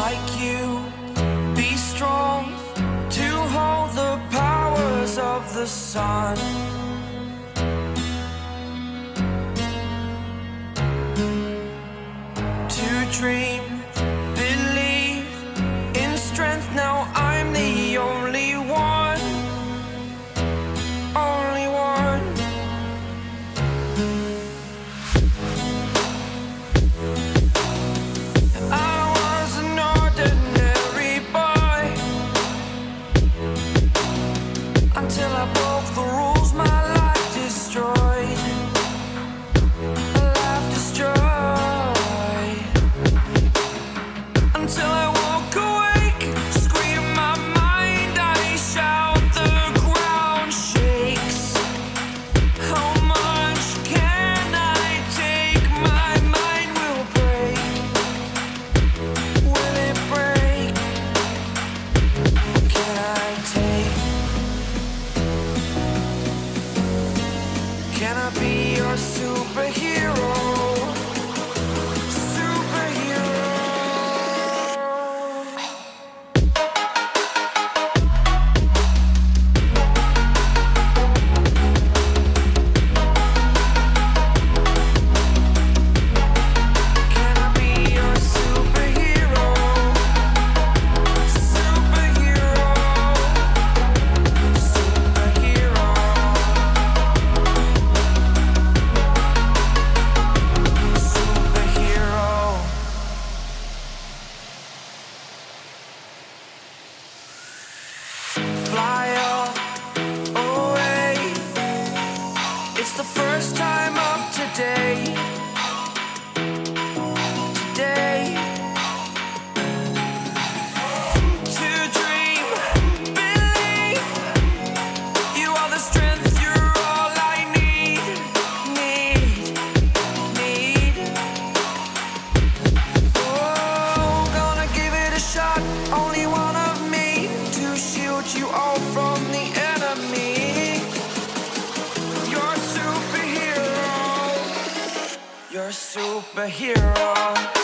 like you, be strong to hold the powers of the sun. To dream, believe in strength. Now I'm the only one, only one. I was an ordinary boy until I broke the rules. My life destroyed, life destroyed. Until I woke awake, scream my mind, I shout, the ground shakes. How much can I take? My mind will break. Will it break? Can I take? Can I be your superhero? Fly away. It's the first time of today. Today. To dream, believe. You are the strength, you're all I need. Oh, gonna give it a shot. Only one of me to shield you all from the enemy. You're a superhero. You're a superhero.